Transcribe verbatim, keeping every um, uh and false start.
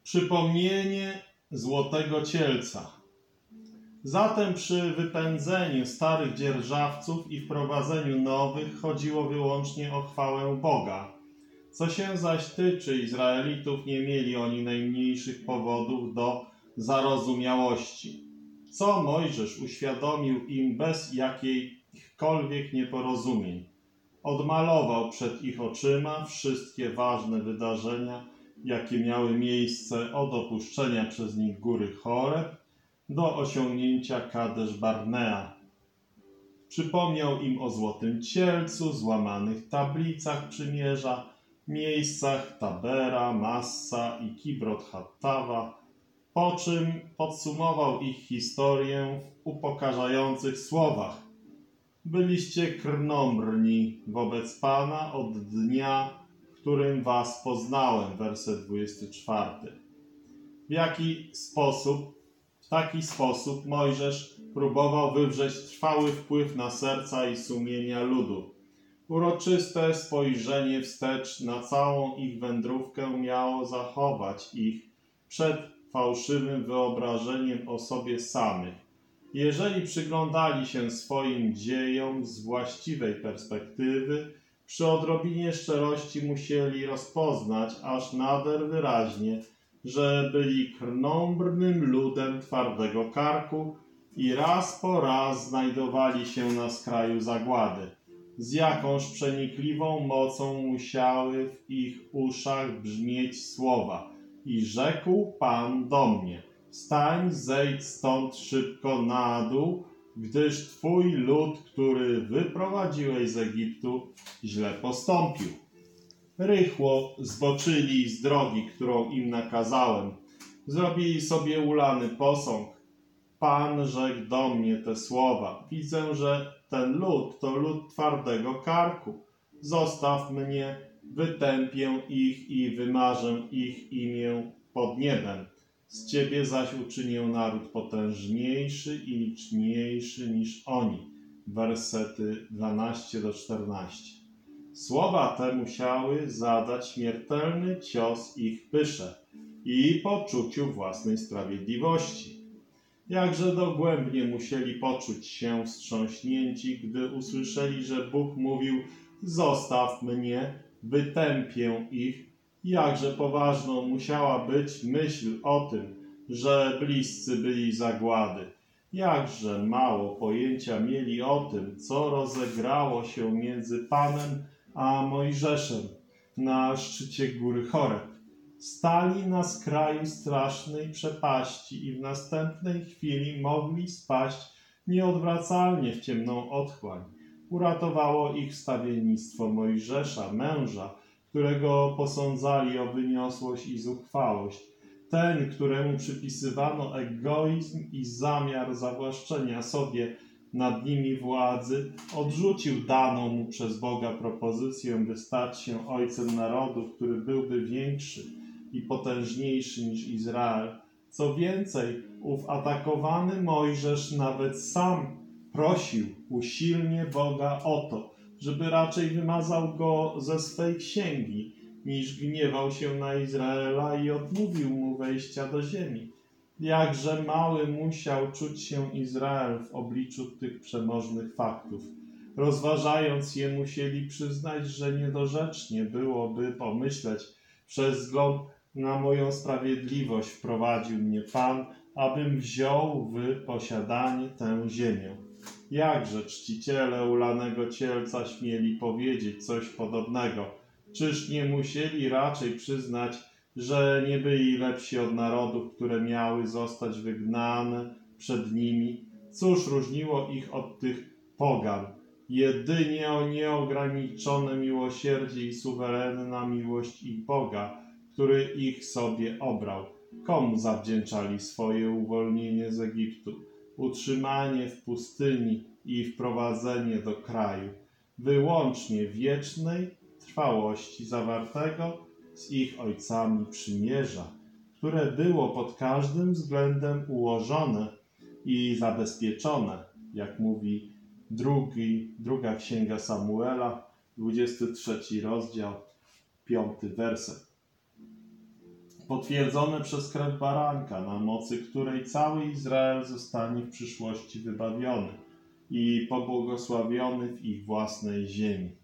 Przypomnienie złotego cielca. Zatem przy wypędzeniu starych dzierżawców i wprowadzeniu nowych chodziło wyłącznie o chwałę Boga. Co się zaś tyczy Izraelitów, nie mieli oni najmniejszych powodów do zarozumiałości. Co Mojżesz uświadomił im bez jakichkolwiek nieporozumień. Odmalował przed ich oczyma wszystkie ważne wydarzenia, jakie miały miejsce od opuszczenia przez nich góry Choreb do osiągnięcia Kadesz Barnea. Przypomniał im o złotym cielcu, złamanych tablicach przymierza, miejscach Tabera, Massa i Kibrot Hattawa, po czym podsumował ich historię w upokarzających słowach. Byliście krnąbrni wobec Pana od dnia, w którym was poznałem, werset dwudziesty czwarty. W jaki sposób, w taki sposób Mojżesz próbował wywrzeć trwały wpływ na serca i sumienia ludu. Uroczyste spojrzenie wstecz na całą ich wędrówkę miało zachować ich przed fałszywym wyobrażeniem o sobie samych. Jeżeli przyglądali się swoim dziejom z właściwej perspektywy, przy odrobinie szczerości musieli rozpoznać aż nader wyraźnie, że byli krnąbrnym ludem twardego karku i raz po raz znajdowali się na skraju zagłady. Z jakąż przenikliwą mocą musiały w ich uszach brzmieć słowa: i rzekł Pan do mnie: wstań, zejdź stąd szybko na dół, gdyż Twój lud, który wyprowadziłeś z Egiptu, źle postąpił. Rychło zboczyli z drogi, którą im nakazałem. Zrobili sobie ulany posąg. Pan rzekł do mnie te słowa: widzę, że ten lud to lud twardego karku. Zostaw mnie, wytępię ich i wymarzę ich imię pod niebem. Z Ciebie zaś uczynię naród potężniejszy i liczniejszy niż oni. Wersety dwanaście do czternastu. Słowa te musiały zadać śmiertelny cios ich pysze i poczuciu własnej sprawiedliwości. Jakże dogłębnie musieli poczuć się wstrząśnięci, gdy usłyszeli, że Bóg mówił: zostaw mnie, wytępię ich. Jakże poważną musiała być myśl o tym, że bliscy byli zagłady. Jakże mało pojęcia mieli o tym, co rozegrało się między Panem a Mojżeszem na szczycie góry Choreb. Stali na skraju strasznej przepaści i w następnej chwili mogli spaść nieodwracalnie w ciemną otchłań. Uratowało ich wstawiennictwo Mojżesza, męża, którego posądzali o wyniosłość i zuchwałość. Ten, któremu przypisywano egoizm i zamiar zawłaszczenia sobie nad nimi władzy, odrzucił daną mu przez Boga propozycję, by stać się ojcem narodu, który byłby większy i potężniejszy niż Izrael. Co więcej, ów atakowany Mojżesz nawet sam prosił usilnie Boga o to, żeby raczej wymazał go ze swej księgi, niż gniewał się na Izraela i odmówił mu wejścia do ziemi. Jakże mały musiał czuć się Izrael w obliczu tych przemożnych faktów. Rozważając je, musieli przyznać, że niedorzecznie byłoby pomyśleć: przez wzgląd na moją sprawiedliwość wprowadził mnie Pan, abym wziął w posiadanie tę ziemię. Jakże czciciele ulanego cielca śmieli powiedzieć coś podobnego? Czyż nie musieli raczej przyznać, że nie byli lepsi od narodów, które miały zostać wygnane przed nimi? Cóż różniło ich od tych pogan? Jedynie o nieograniczone miłosierdzie i suwerenna miłość ich Boga, który ich sobie obrał. Komu zawdzięczali swoje uwolnienie z Egiptu, utrzymanie w pustyni i wprowadzenie do kraju, wyłącznie wiecznej trwałości zawartego z ich ojcami przymierza, które było pod każdym względem ułożone i zabezpieczone, jak mówi drugi, druga księga Samuela, dwudziesty trzeci rozdział, piąty werset. potwierdzone przez krew baranka, na mocy której cały Izrael zostanie w przyszłości wybawiony i pobłogosławiony w ich własnej ziemi.